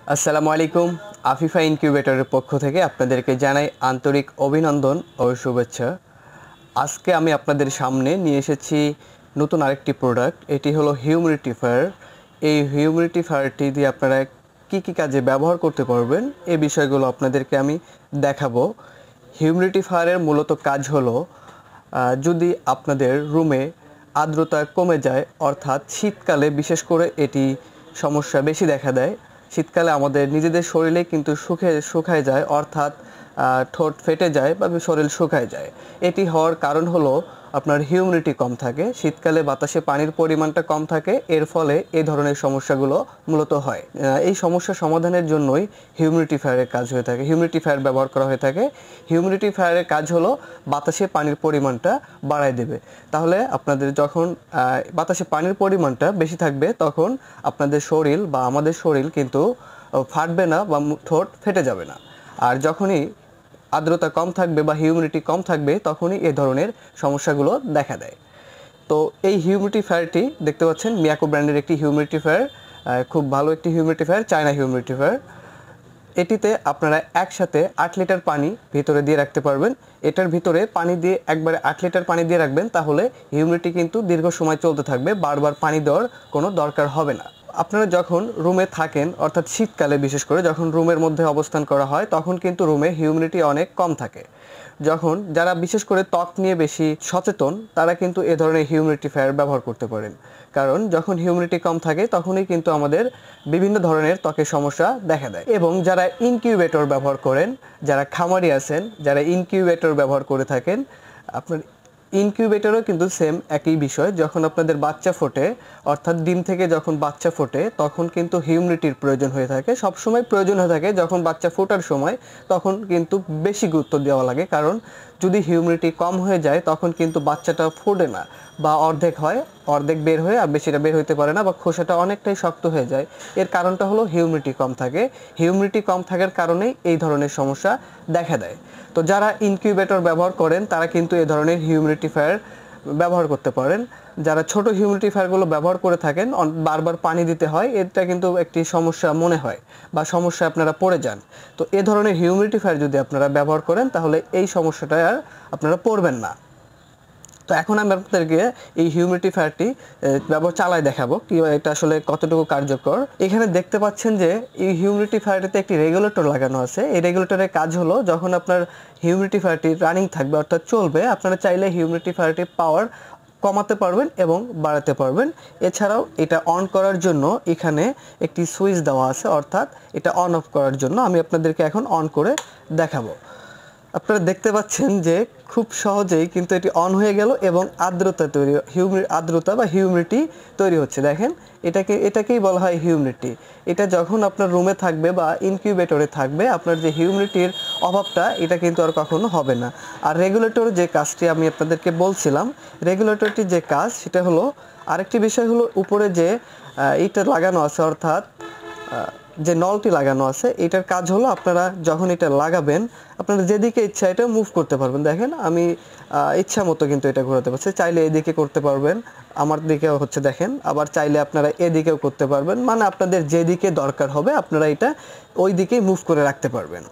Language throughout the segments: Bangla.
আসসালামু আলাইকুম। আফিফা ইনকিউবেটরের পক্ষ থেকে আপনাদেরকে জানাই আন্তরিক অভিনন্দন ও শুভেচ্ছা। আজকে আমি আপনাদের সামনে নিয়ে এসেছি নতুন আরেকটি প্রোডাক্ট। এটি হলো হিউমিডিফায়ার। এই হিউমিডিফায়ারটি দিয়ে আপনারা কী কী কাজে ব্যবহার করতে পারবেন এই বিষয়গুলো আপনাদেরকে আমি দেখাবো। হিউমিডিফায়ারের মূলত কাজ হলো যদি আপনাদের রুমে আর্দ্রতা কমে যায়, অর্থাৎ শীতকালে বিশেষ করে এটি সমস্যা বেশি দেখা দেয়। শীতকালে আমাদের নিজেদের শরীরে কিন্তু শুকায় যায়, অর্থাৎ ঠোঁট ফেটে যায় বা শরীর শুকায় যায়। এটি হওয়ার কারণ হলো আপনার হিউমিডিটি কম থাকে, শীতকালে বাতাসে পানির পরিমাণটা কম থাকে, এর ফলে এই ধরনের সমস্যাগুলো মূলত হয়। এই সমস্যা সমাধানের জন্যই হিউমিডিফায়ারের কাজ হয়ে থাকে, হিউমিডিফায়ার ব্যবহার করা হয়ে থাকে। হিউমিডিফায়ারের কাজ হলো বাতাসে পানির পরিমাণটা বাড়ায় দেবে। তাহলে আপনাদের যখন বাতাসে পানির পরিমাণটা বেশি থাকবে, তখন আপনাদের শরীর বা আমাদের শরীর কিন্তু ফাটবে না বা ঠোঁট ফেটে যাবে না। আর যখনই আর্দ্রতা কম থাকবে বা হিউমিডিটি কম থাকবে, তখনই এই ধরনের সমস্যাগুলো দেখা দেয়। তো এই হিউমিডিফায়ারটি দেখতে পাচ্ছেন মিয়াকো ব্র্যান্ডের একটি হিউমিডিফায়ার, খুব ভালো একটি হিউমিডিফায়ার, চায়না হিউমিডিফায়ার। এটিতে আপনারা একসাথে 8 লিটার পানি ভিতরে দিয়ে রাখতে পারবেন। এটার ভিতরে পানি দিয়ে একবারে 8 লিটার পানি দিয়ে রাখবেন, তাহলে হিউমিডিটি কিন্তু দীর্ঘ সময় চলতে থাকবে, বারবার পানি দেওয়ার কোনো দরকার হবে না। আপনারা যখন রুমে থাকেন, অর্থাৎ শীতকালে বিশেষ করে যখন রুমের মধ্যে অবস্থান করা হয়, তখন কিন্তু রুমে হিউমিডিটি অনেক কম থাকে। যখন যারা বিশেষ করে ত্বক নিয়ে বেশি সচেতন, তারা কিন্তু এ ধরনের হিউমিডিফায়ার ব্যবহার করতে পারেন। কারণ যখন হিউমিডিটি কম থাকে, তখনই কিন্তু আমাদের বিভিন্ন ধরনের ত্বকের সমস্যা দেখা দেয়। এবং যারা ইনকিউবেটর ব্যবহার করেন, যারা খামারি আছেন, যারা ইনকিউবেটর ব্যবহার করে থাকেন, আপনার ইনকিউবেটরও কিন্তু সেম একই বিষয়। যখন আপনাদের বাচ্চা ফোটে, অর্থাৎ ডিম থেকে যখন বাচ্চা ফোটে, তখন কিন্তু হিউমিডিটির প্রয়োজন হয়ে থাকে, সবসময় প্রয়োজন হয়ে থাকে। যখন বাচ্চা ফোটার সময় তখন কিন্তু বেশি গুরুত্ব দেওয়া লাগে, কারণ যদি হিউমিডিটি কম হয়ে যায়, তখন কিন্তু বাচ্চাটা ফোটে না বা অর্ধেক হয়, অর্ধেক বের হয়ে আর বেশিটা বের হইতে পারে না, বা খোসাটা অনেকটাই শক্ত হয়ে যায়। এর কারণটা হলো হিউমিডিটি কম থাকে। হিউমিডিটি কম থাকার কারণেই এই ধরনের সমস্যা দেখা দেয়। তো যারা ইনকিউবেটর ব্যবহার করেন, তারা কিন্তু এই ধরনের হিউমিডিফায়ার ব্যবহার করতে পারেন। যারা ছোট হিউমিডিফায়ারগুলো ব্যবহার করে থাকেন, বারবার পানি দিতে হয়, এটা কিন্তু একটি সমস্যা মনে হয় বা সমস্যা আপনারা পড়ে যান। তো এ ধরনের হিউমিডিফায়ার যদি আপনারা ব্যবহার করেন, তাহলে এই সমস্যাটা আর আপনারা পড়বেন না। তো এখন আমি আপনাদেরকে এই হিউমিডিফায়ারটি চালায় দেখাবো কি এটা আসলে কতটুকু কার্যকর। এখানে দেখতে পাচ্ছেন যে এই হিউমিডিফায়ারটিতে একটি রেগুলেটর লাগানো আছে। এই রেগুলেটরের কাজ হলো, যখন আপনার হিউমিডিফায়ারটি রানিং থাকবে, অর্থাৎ চলবে, আপনারা চাইলে হিউমিডিফায়ারটির পাওয়ার কমাতে পারবেন এবং বাড়াতে পারবেন। এছাড়াও এটা অন করার জন্য এখানে একটি সুইচ দেওয়া আছে, অর্থাৎ এটা অন অফ করার জন্য। আমি আপনাদেরকে এখন অন করে দেখাবো। আপনারা দেখতে পাচ্ছেন যে খুব সহজেই কিন্তু এটি অন হয়ে গেল এবং আর্দ্রতা বা হিউমিডিটি তৈরি হচ্ছে। দেখেন, এটাকেই বলা হয় হিউমিডিটি। এটা যখন আপনার রুমে থাকবে বা ইনকিউবেটরে থাকবে, আপনার যে হিউমিডিটির অভাবটা, এটা কিন্তু আর কখনো হবে না। আর রেগুলেটর যে কাজটি আমি আপনাদেরকে বলছিলাম, রেগুলেটরটির যে কাজ, সেটা হলো, আরেকটি বিষয় হলো, উপরে যে এইটা লাগানো আছে, অর্থাৎ যে নলটি লাগানো আছে, এটার কাজ হলো, আপনারা যখন এটা লাগাবেন, আপনারা যেদিকে ইচ্ছা এটা মুভ করতে পারবেন। দেখেন, আমি ইচ্ছা মতো কিন্তু এটা ঘোরাতে পারছি। চাইলে এদিকে করতে পারবেন, আমার দিকেও হচ্ছে দেখেন, আবার চাইলে আপনারা এদিকেও করতে পারবেন। মানে আপনাদের যেদিকে দরকার হবে, আপনারা এটা ওই দিকেই মুভ করে রাখতে পারবেন।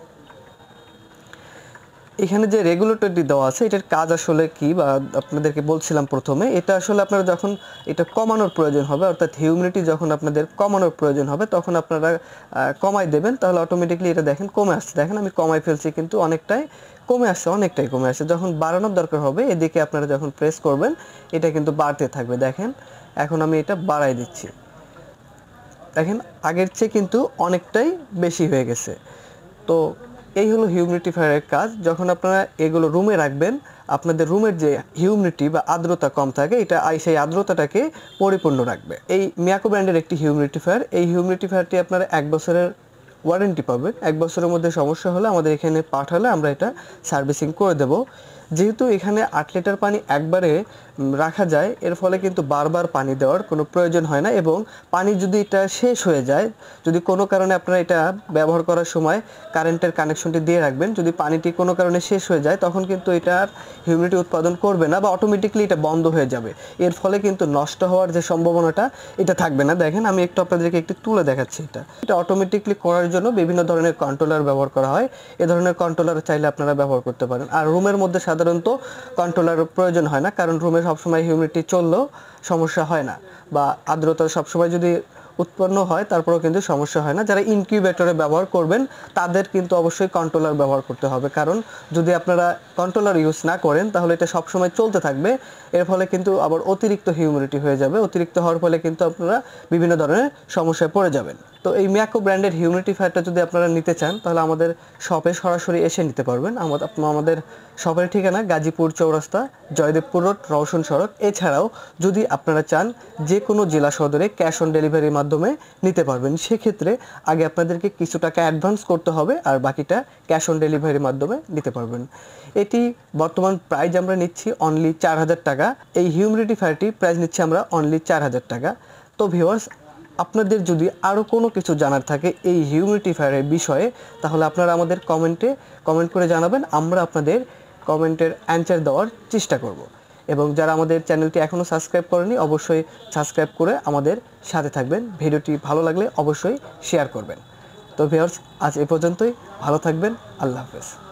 এখানে যে রেগুলেটরটি দেওয়া আছে, এটার কাজ আসলে কি, বা আপনাদেরকে বলছিলাম প্রথমে, এটা আসলে আপনারা যখন এটা কমানোর প্রয়োজন হবে, অর্থাৎ হিউমিডিটি যখন আপনাদের কমানোর প্রয়োজন হবে, তখন আপনারা কমাই দেবেন, তাহলে অটোমেটিকলি এটা দেখেন কমে আসছে। দেখেন, আমি কমাই ফেলছি, কিন্তু অনেকটাই কমে আসছে। যখন বাড়ানোর দরকার হবে, এদিকে আপনারা যখন প্রেস করবেন, এটা কিন্তু বাড়তে থাকবে। দেখেন, এখন আমি এটা বাড়াই দিচ্ছি। দেখেন, আগের চেয়ে কিন্তু অনেকটাই বেশি হয়ে গেছে। তো এই হলো হিউমিডিফায়ারের কাজ। যখন আপনারা এগুলো রুমে রাখবেন, আপনাদের রুমের যে হিউমিডিটি বা আর্দ্রতা কম থাকে, এটা সেই আর্দ্রতাটাকে পরিপূর্ণ রাখবে। এই মিয়াকো ব্র্যান্ডের একটি হিউমিডিফায়ার, এই হিউমিডিফায়ারটি আপনারা 1 বছরের ওয়ারেন্টি পাবেন। 1 বছরের মধ্যে সমস্যা হলে আমাদের এখানে পাঠালে আমরা এটা সার্ভিসিং করে দেব। যেহেতু এখানে 8 লিটার পানি একবারে রাখা যায়, এর ফলে কিন্তু বারবার পানি দেওয়ার কোনো প্রয়োজন হয় না। এবং পানি যদি এটা শেষ হয়ে যায়, যদি কোনো কারণে আপনারা এটা ব্যবহার করার সময় কারেন্টের কানেকশনটি দিয়ে রাখবেন, যদি পানিটি কোনো কারণে শেষ হয়ে যায় তখন কিন্তু এটা আর হিউমিডিটি উৎপাদন করবে না বা অটোমেটিকলি এটা বন্ধ হয়ে যাবে। এর ফলে কিন্তু নষ্ট হওয়ার যে সম্ভাবনাটা এটা থাকবে না। দেখেন আমি একটু আপনাদেরকে একটু তুলে দেখাচ্ছি। এটা অটোমেটিকলি করার জন্য বিভিন্ন ধরনের কন্ট্রোলার ব্যবহার করা হয়। এ ধরনের কন্ট্রোলার চাইলে আপনারা ব্যবহার করতে পারেন। আর রুমের মধ্যে সাধারণত কন্ট্রোলারের প্রয়োজন হয় না, কারণ রুমে সবসময় হিউমিডিটি চললেও সমস্যা হয় না, বা আর্দ্রতা সবসময় যদি উৎপন্ন হয় তারপরেও কিন্তু সমস্যা হয় না। যারা ইনকিউবেটরে ব্যবহার করবেন তাদের কিন্তু অবশ্যই কন্ট্রোলার ব্যবহার করতে হবে, কারণ যদি আপনারা কন্ট্রোলার ইউজ না করেন তাহলে এটা সবসময় চলতে থাকবে। এর ফলে কিন্তু আবার অতিরিক্ত হিউমিডিটি হয়ে যাবে। অতিরিক্ত হওয়ার ফলে কিন্তু আপনারা বিভিন্ন ধরনের সমস্যায় পড়ে যাবেন। তো এই মিয়াকো ব্র্যান্ডের হিউমিডিফায়ারটা যদি আপনারা নিতে চান তাহলে আমাদের শপে সরাসরি এসে নিতে পারবেন। আমাদের শপের ঠিকানা গাজীপুর চৌরাস্তা, জয়দেবপুর রোড, রওশন সড়ক। এছাড়াও যদি আপনারা চান যে কোনো জেলা সদরে ক্যাশ অন ডেলিভারির মাধ্যমে নিতে পারবেন। সেক্ষেত্রে আগে আপনাদেরকে কিছু টাকা অ্যাডভান্স করতে হবে, আর বাকিটা ক্যাশ অন ডেলিভারির মাধ্যমে নিতে পারবেন। এটি বর্তমান প্রাইস আমরা নিচ্ছি অনলি 4000 টাকা। এই হিউমিডিফায়ারটি প্রাইস নিচ্ছি আমরা অনলি 4000 টাকা। তো ভিউয়ার্স, আপনাদের যদি আরও কোনো কিছু জানার থাকে এই হিউমিডিফায়ারের বিষয়ে তাহলে আপনারা আমাদের কমেন্ট করে জানাবেন। আমরা আপনাদের কমেন্টের অ্যান্সার দেওয়ার চেষ্টা করব। এবং যারা আমাদের চ্যানেলটি এখনও সাবস্ক্রাইব করেনি অবশ্যই সাবস্ক্রাইব করে আমাদের সাথে থাকবেন। ভিডিওটি ভালো লাগলে অবশ্যই শেয়ার করবেন। তো ভিউয়ার্স, আজ এ পর্যন্তই। ভালো থাকবেন। আল্লাহ হাফেজ।